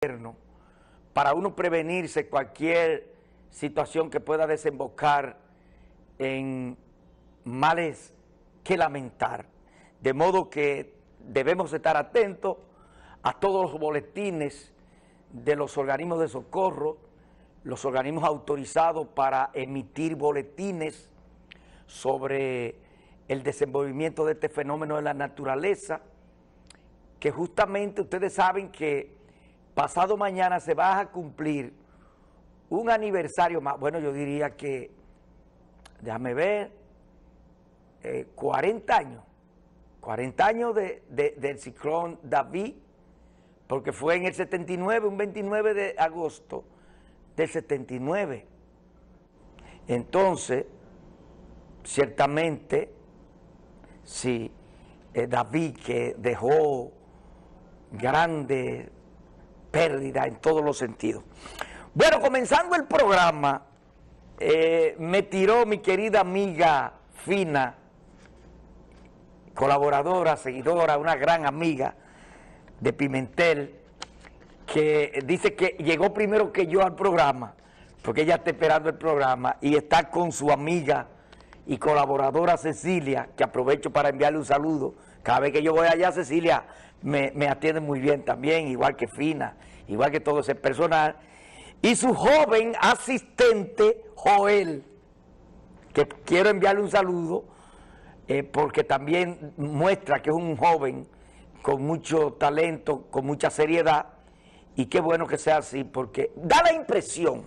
para uno prevenirse cualquier situación que pueda desembocar en males que lamentar. De modo que debemos estar atentos a todos los boletines de los organismos de socorro, los organismos autorizados para emitir boletines sobre el desenvolvimiento de este fenómeno de la naturaleza, que justamente ustedes saben que pasado mañana se va a cumplir un aniversario más, bueno, yo diría que, déjame ver, 40 años del ciclón David, porque fue en el 79, un 29 de agosto del 79. Entonces, ciertamente, sí, David, que dejó grande pérdida en todos los sentidos. Bueno, comenzando el programa, me tiró mi querida amiga Fina, colaboradora, seguidora, una gran amiga de Pimentel, que dice que llegó primero que yo al programa, porque ella está esperando el programa y está con su amiga y colaboradora Cecilia, que aprovecho para enviarle un saludo. Cada vez que yo voy allá, Cecilia me atiende muy bien también, igual que Fina, igual que todo ese personal. Y su joven asistente, Joel, que quiero enviarle un saludo, porque también muestra que es un joven con mucho talento, con mucha seriedad, y qué bueno que sea así, porque da la impresión,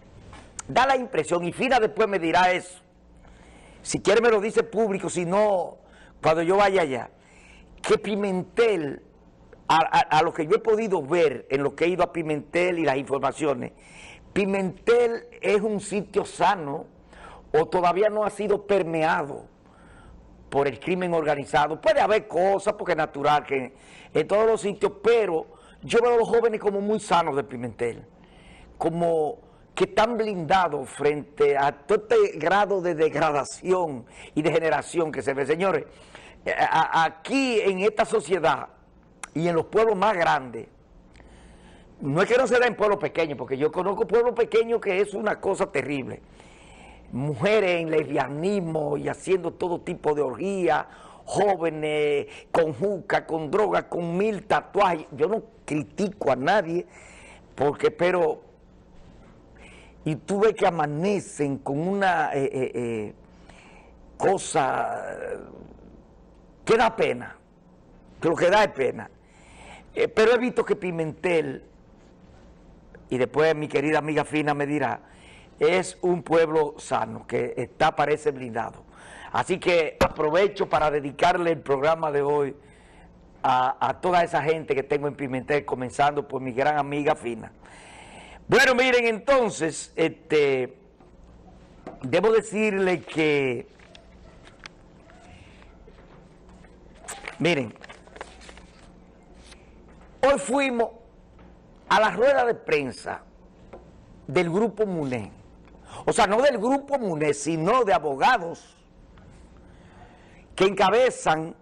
y Fina después me dirá eso, si quiere me lo dice público, si no, cuando yo vaya allá, que Pimentel, a lo que yo he podido ver en lo que he ido a Pimentel y las informaciones, Pimentel es un sitio sano o todavía no ha sido permeado por el crimen organizado. Puede haber cosas, porque es natural que en todos los sitios, pero yo veo a los jóvenes como muy sanos de Pimentel, como que están blindados frente a todo este grado de degradación y degeneración que se ve. Señores, aquí en esta sociedad y en los pueblos más grandes, no es que no se da en pueblos pequeños, porque yo conozco pueblos pequeños que es una cosa terrible. Mujeres en lesbianismo y haciendo todo tipo de orgías, jóvenes con juca, con droga, con 1000 tatuajes. Yo no critico a nadie, pero y tú ves que amanecen con una cosa que da pena, que lo que da es pena. Pero he visto que Pimentel, y después mi querida amiga Fina me dirá, es un pueblo sano, que parece blindado. Así que aprovecho para dedicarle el programa de hoy a toda esa gente que tengo en Pimentel, comenzando por mi gran amiga Fina. Bueno, miren, entonces, debo decirle que, miren, hoy fuimos a la rueda de prensa del Grupo MUNE. O sea, no del Grupo MUNE, sino de abogados que encabezan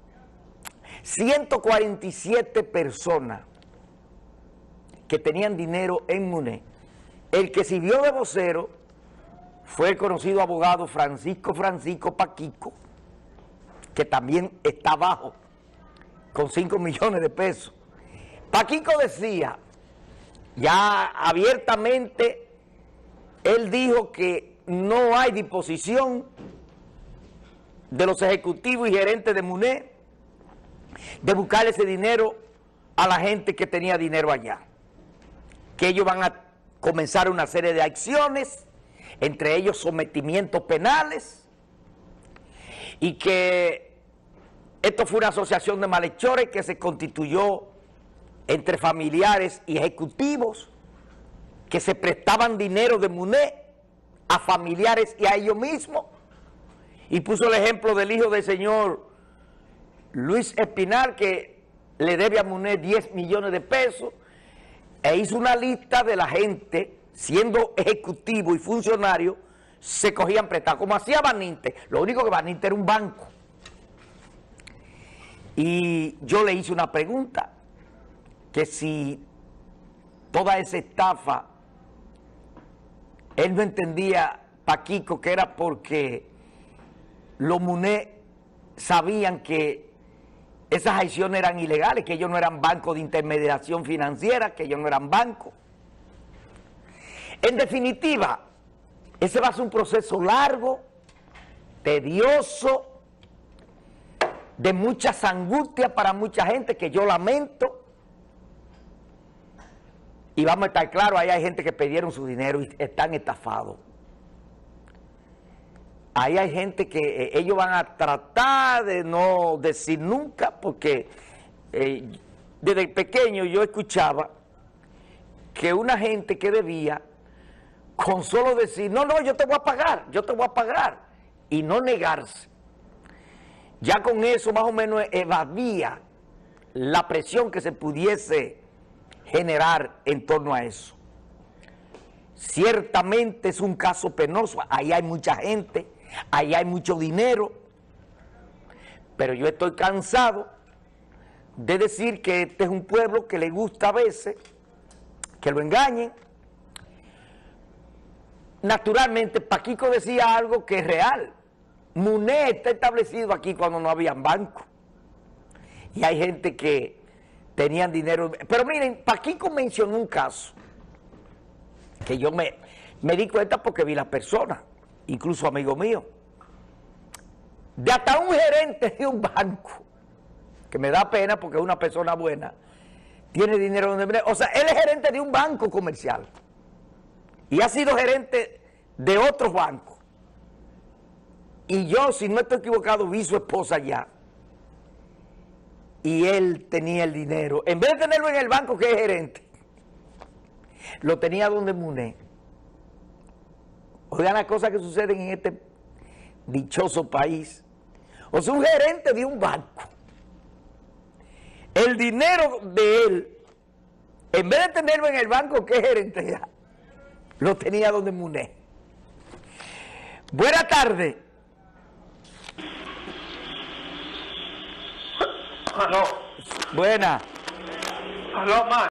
147 personas que tenían dinero en MUNE. El que sirvió de vocero fue el conocido abogado Francisco Paquico, que también está abajo, con 5 millones de pesos. Paquico decía, ya abiertamente, él dijo que no hay disposición de los ejecutivos y gerentes de MUNE de buscar ese dinero a la gente que tenía dinero allá, que ellos van a comenzar una serie de acciones, entre ellos sometimientos penales, y que esto fue una asociación de malhechores que se constituyó entre familiares y ejecutivos que se prestaban dinero de MUNE a familiares y a ellos mismos, y puso el ejemplo del hijo del señor Luis Espinal, que le debe a MUNE 10 millones de pesos, e hizo una lista de la gente, siendo ejecutivo y funcionario, se cogían prestados, como hacía Baninte. Lo único que Baninte era un banco. Y yo le hice una pregunta, que si toda esa estafa, él no entendía, Paquico, que era porque los MUNE sabían que esas acciones eran ilegales, que ellos no eran bancos de intermediación financiera, que ellos no eran bancos. En definitiva, ese va a ser un proceso largo, tedioso, de muchas angustias para mucha gente, que yo lamento. Y vamos a estar claros, ahí hay gente que perdieron su dinero y están estafados. Ahí hay gente que ellos van a tratar de no decir nunca, porque desde pequeño yo escuchaba que una gente que debía, con solo decir, no, yo te voy a pagar, y no negarse, ya con eso más o menos evadía la presión que se pudiese generar en torno a eso. Ciertamente es un caso penoso, ahí hay mucha gente, ahí hay mucho dinero, pero yo estoy cansado de decir que este es un pueblo que le gusta a veces que lo engañen. Naturalmente, Paquico decía algo que es real. MUNE está establecido aquí cuando no habían banco. Y hay gente que tenían dinero. Pero miren, Paquico mencionó un caso que yo me di cuenta porque vi la persona, incluso amigo mío, de hasta un gerente de un banco, que me da pena porque es una persona buena, tiene dinero donde... O sea, él es gerente de un banco comercial y ha sido gerente de otros bancos. Y yo, si no estoy equivocado, vi su esposa allá. Y él tenía el dinero. En vez de tenerlo en el banco, que es gerente, lo tenía donde MUNE. Oigan las cosas que suceden en este dichoso país. O sea, un gerente de un banco, el dinero de él, en vez de tenerlo en el banco, que es gerente ya, lo tenía donde MUNE. Buenas tardes. Aló. Buenas. Aló, ma.